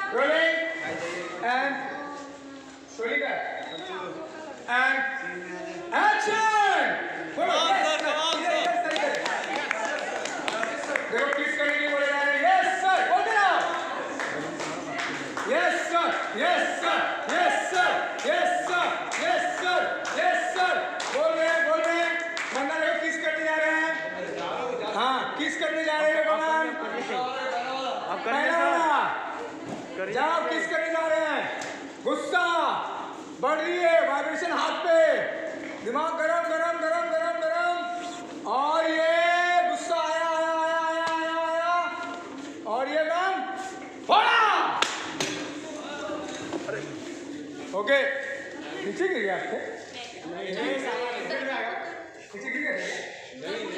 Rolling. And rolling back. And action. बोलो देखो किस करने के लिए बोले जा रहे हैं. Yes sir. बोलते रहो. Yes sir. Yes sir. Yes sir. Yes sir. Yes sir. Yes sir. बोल रहे हैं बंदा देखो किस करने जा रहे हैं. हाँ किस करने जा रहे हैं बंदा. जाओ किस करने जा रहे हैं. गुस्सा बढ़ रही है. वाइब्रेशन हाथ पे. दिमाग गरम गरम गरम गरम गरम. और ये गुस्सा आया आया आया आया आया आया. और ये गम फोड़ा. ओके नीचे गिर गया आपसे. नीचे गिर गया.